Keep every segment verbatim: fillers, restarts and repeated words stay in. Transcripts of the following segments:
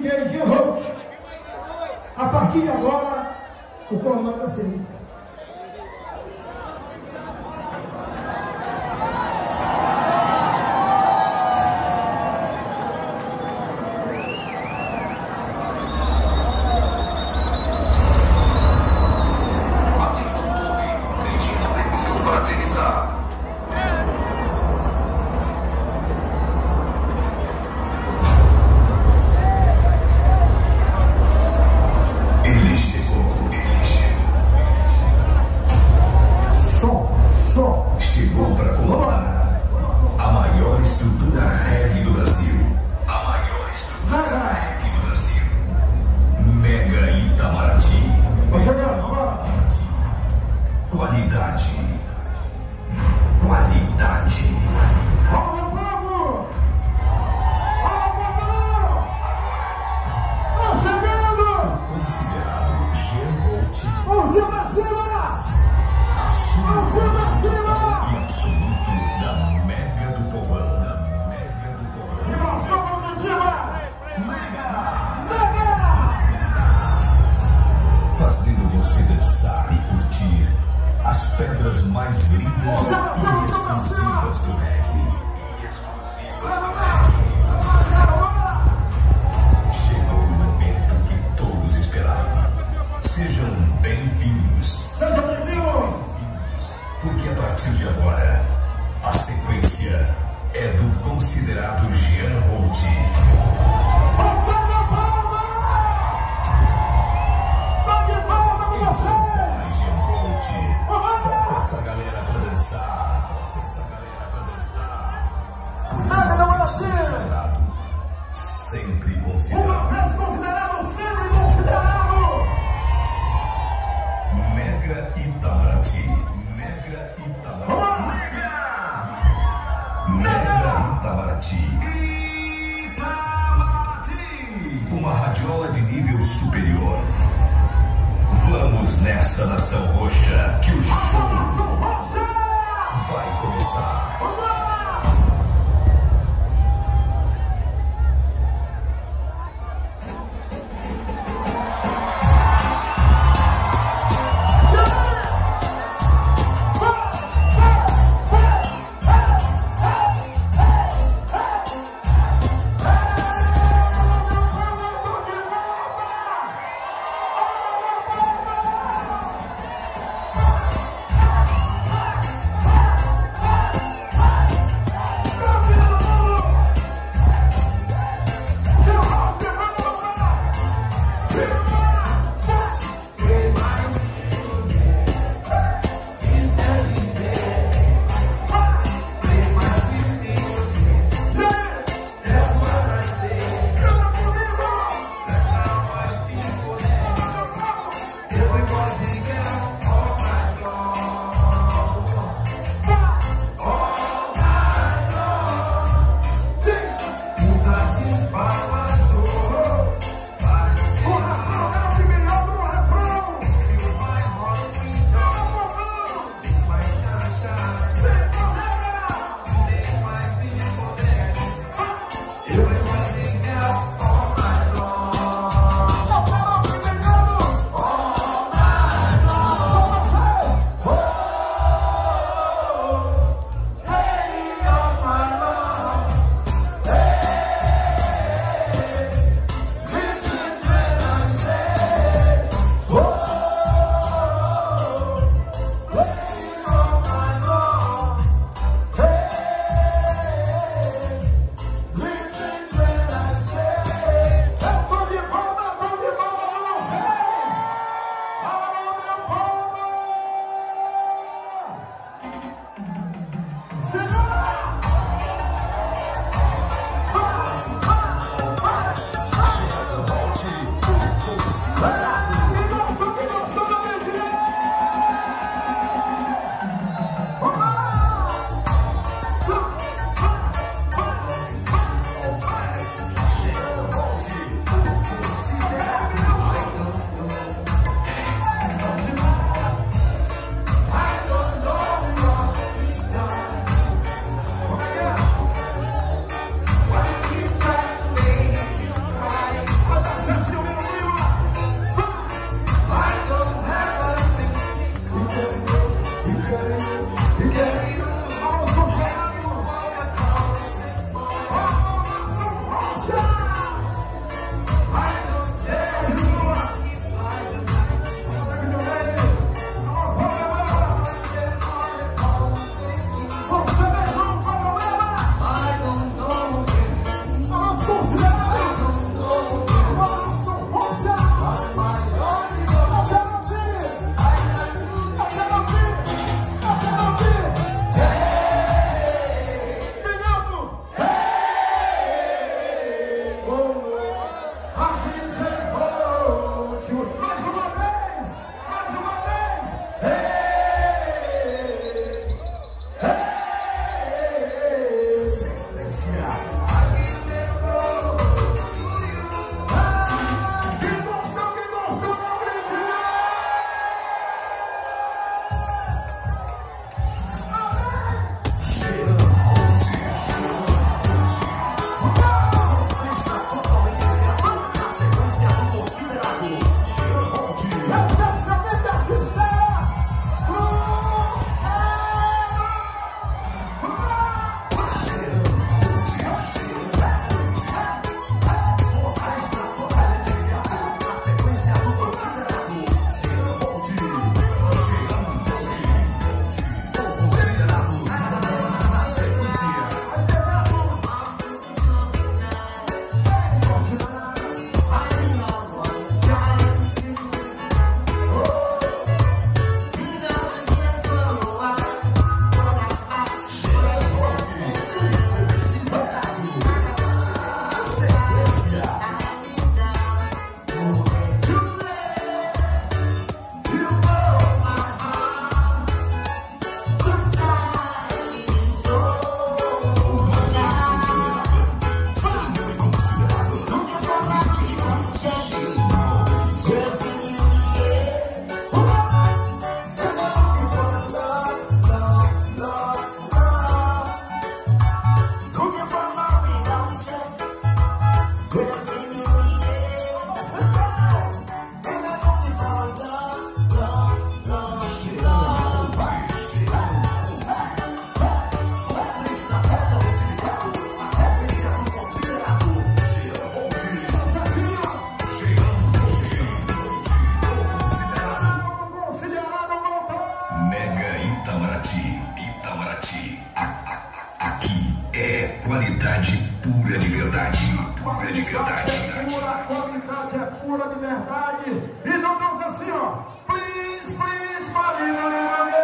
J Jean Holt. A partir de agora, o comando é assim. Chegou para colaborar. A maior estrutura reggae do Brasil. A maior estrutura reggae do Brasil. Mega Itamaraty. Qualidade. Qualidade. Olha, povo! Olha, povo! Tá chegando! Considerado Jean Holt. Mãozinha pra cima! A sua Mãozinha pra cima! absoluto da Mega do Povão. Da Mega do Povão. Emoção positiva! Mega! Mega! Fazendo você dançar e curtir as pedras mais lindas e exclusivas do reggae. Chegou o momento que todos esperavam. Sejam bem-vindos. Sejam bem-vindos! Porque a partir de agora, a sequência é do considerado Jean Holt. Bota palma! Tá de volta com vocês! Jean Holt. Bota essa galera pra dançar. Bota essa galera pra dançar. Mega do Brasil! Considerado. Sempre Uma considerado. vez considerado, sempre considerado! Mega Itamaraty. Mega Itamaraty. Mega! Mega Itamaraty. Itamaraty. Uma radiola de nível superior. Vamos nessa, Nação Roxa, que o show vai começar. verdade, pura de verdade. É pura, a qualidade é pura de verdade. Então dança assim, ó. Please, please, Marina, Marina,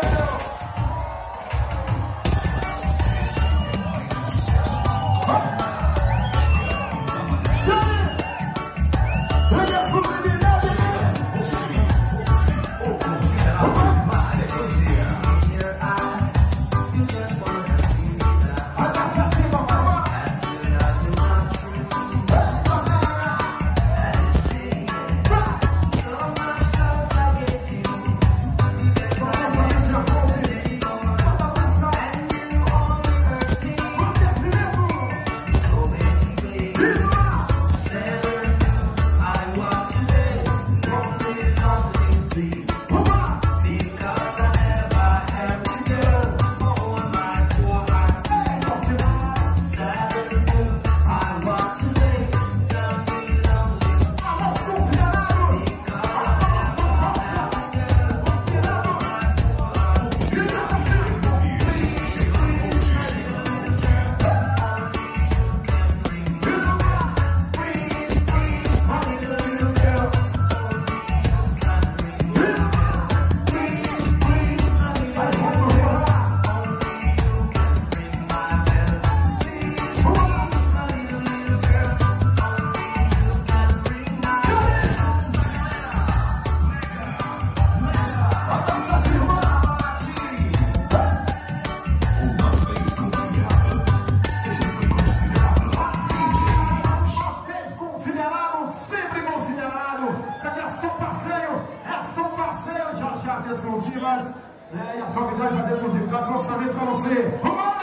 exclusivas, né? E as novidades das exclusividades, lançamento pra você. Vamos lá!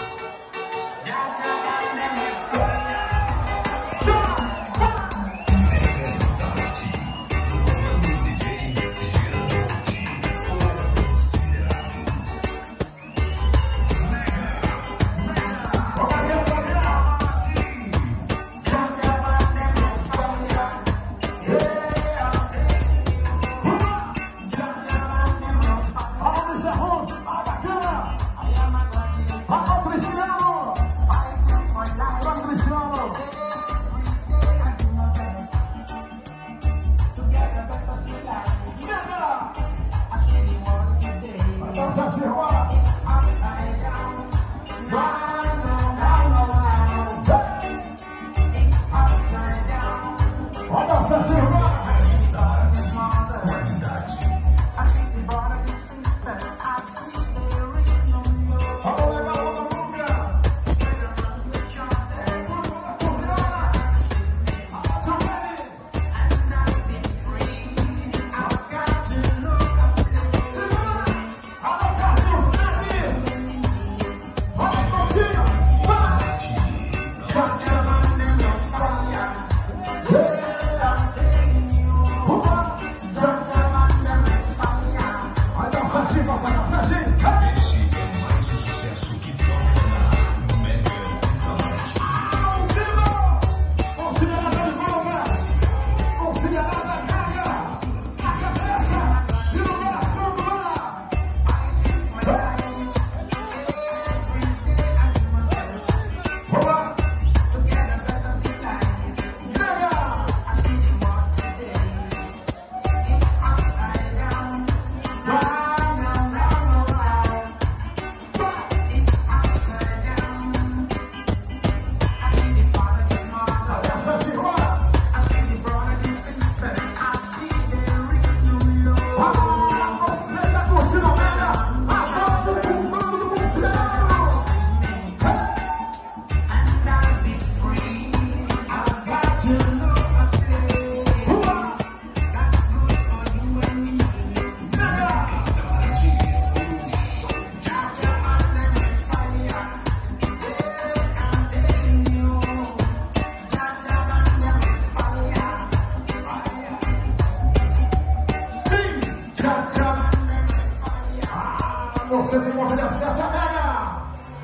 Você se encontra de acerto a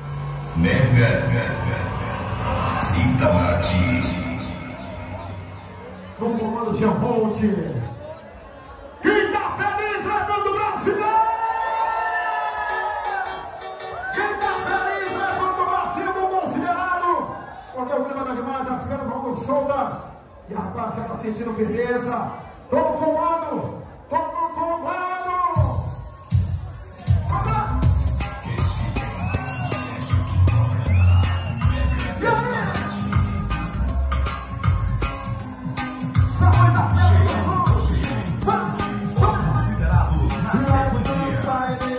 Mega. Mega. Itamaraty. No comando de Amonte. Quem tá feliz levando o brasileiro? Quem tá feliz levando o Brasil considerado? Porque o clima das demais, as E a rapaziada sentindo firmeza. Toma o comando. Toma o comando. Vamos lá. E aí? Saúde da festa. Considerado na sequência.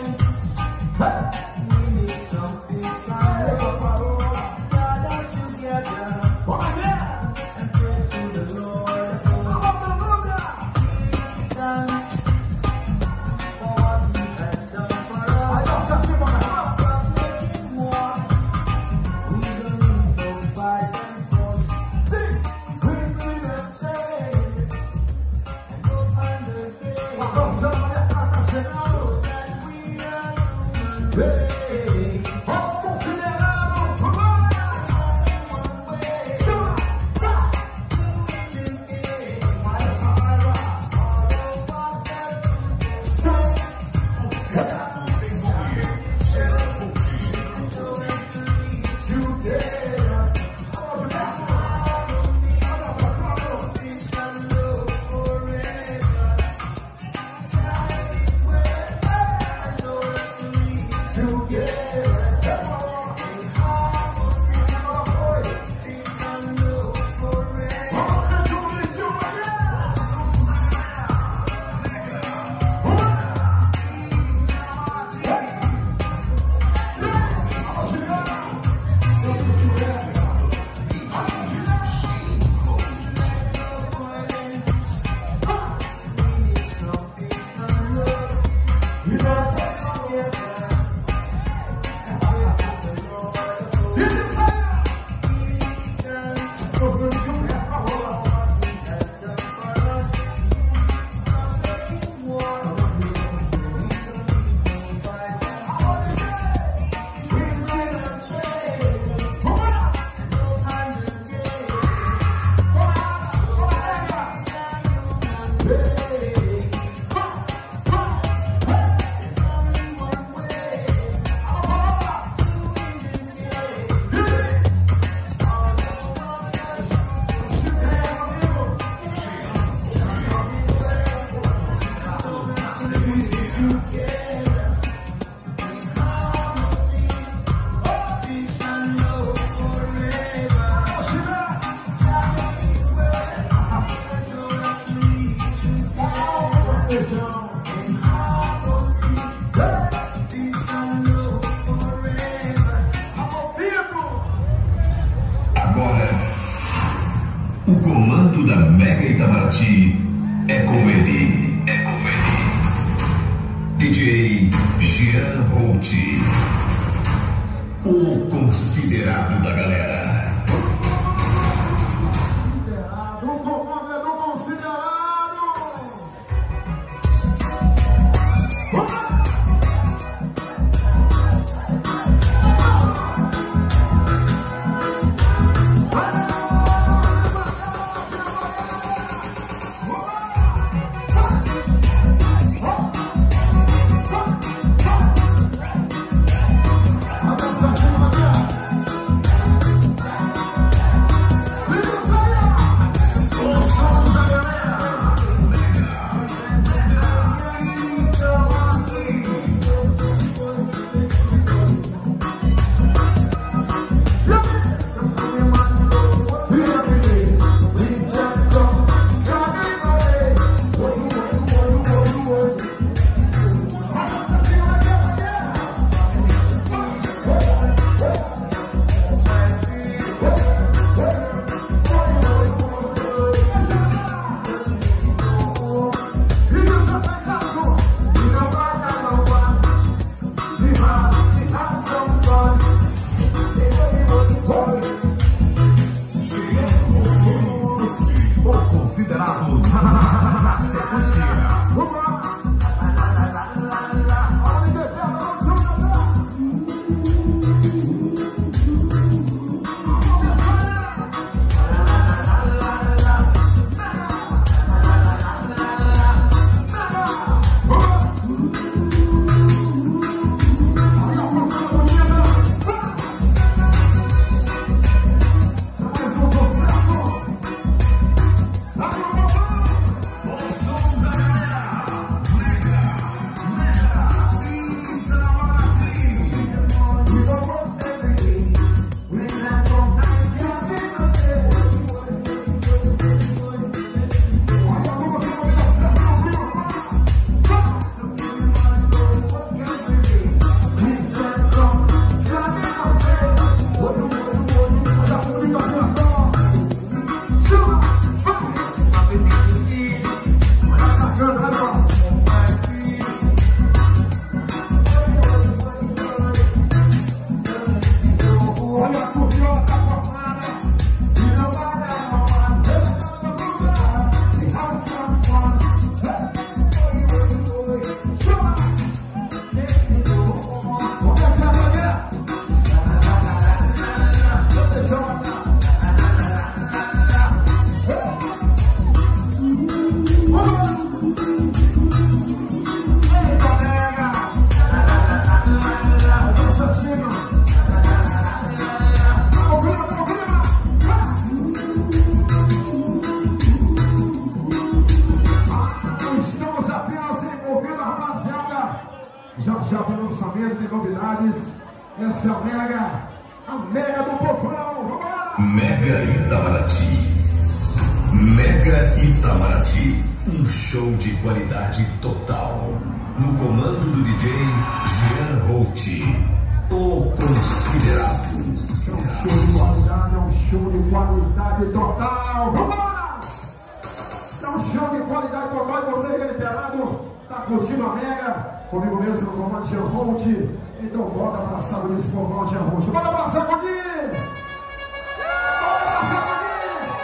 Agora, o comando da Mega Itamaraty é com ele, é com ele. D J Jean Holt, o considerado da galera. Considerado, o comando é do considerado. Vamos lá. qualidades. Essa é a Mega, a Mega do povão. Vamos lá! Mega Itamaraty. Mega Itamaraty. Um show de qualidade total. No comando do D J Jean Holt. O Considerado. É um show de qualidade, é um show de qualidade total. Vamos lá! É um show de qualidade total e você que é literado, tá curtindo a Mega, comigo mesmo no comando Jean Holt. Então bora pra saco desse povão Jean Holt. Bora pra saco aqui! Bora pra saco aqui!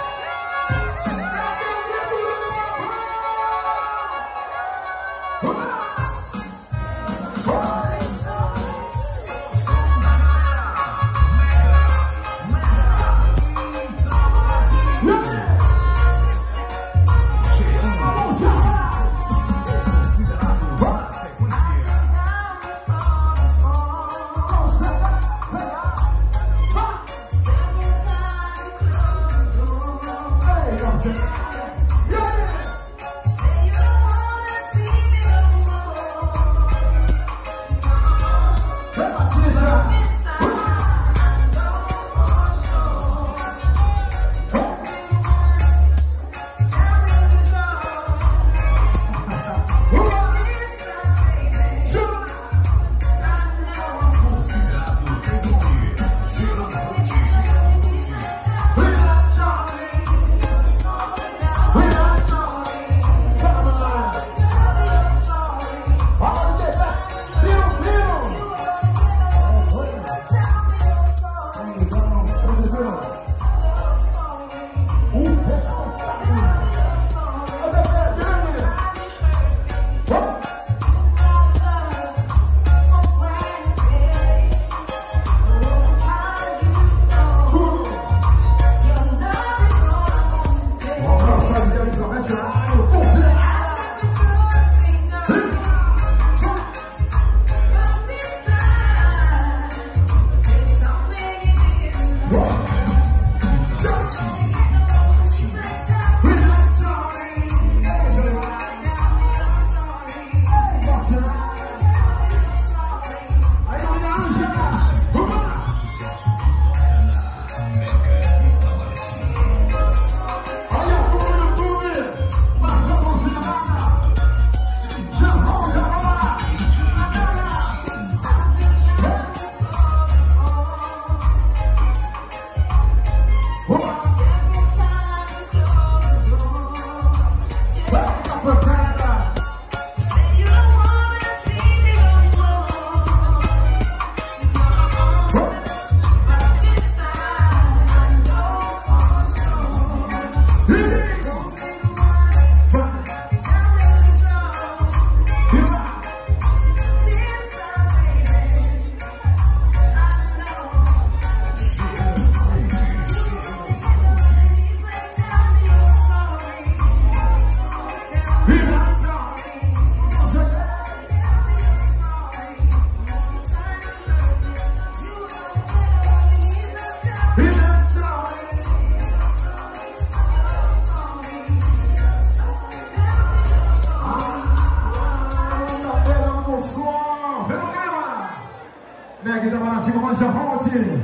Mega Itamaraty, comando Jean Holt.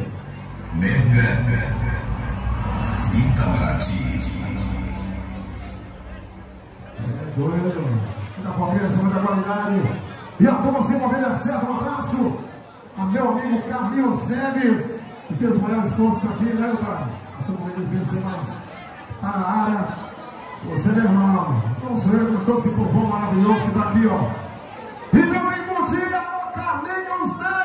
Mega Itamaraty. É doido. Muita potência, muita qualidade. E a turma sem mover certo, um abraço a meu amigo Carlinhos Neves, que fez o maior esforço aqui, né, meu pai? Seu momento de vencer, mas tá na área. Você, meu irmão. Então, sou eu com todo esse povão maravilhoso que tá aqui, ó. E meu amigo dia, Carlinhos Neves.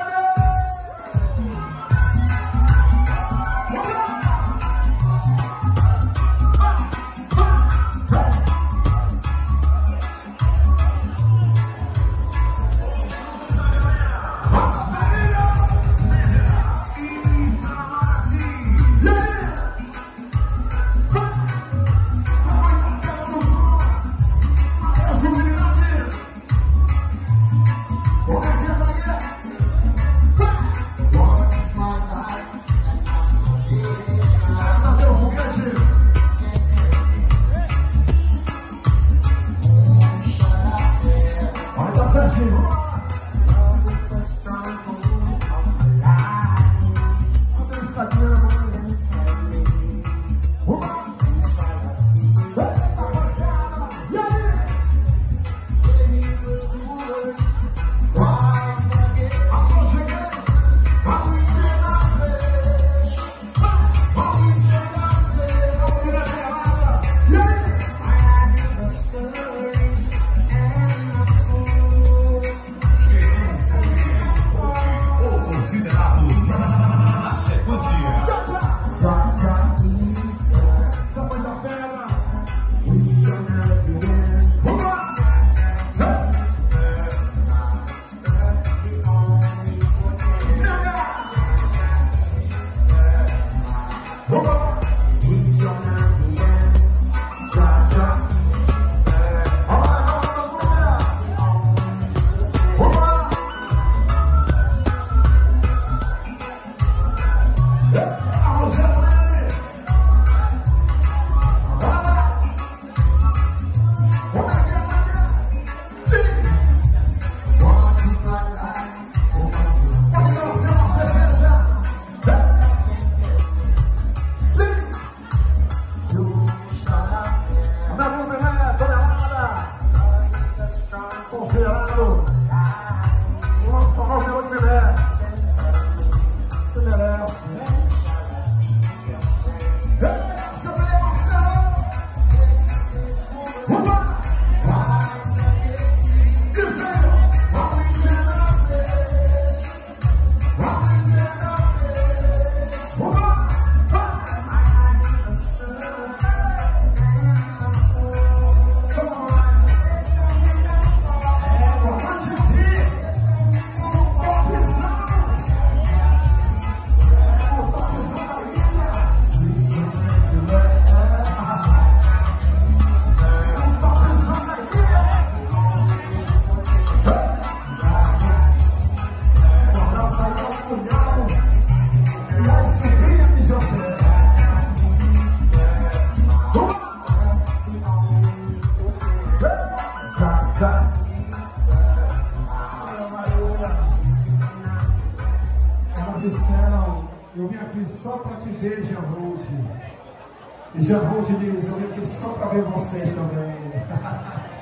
Disseram, eu vim aqui só para te ver, Jean Ruth. E Jean Ruth diz, eu vim aqui só para ver vocês também.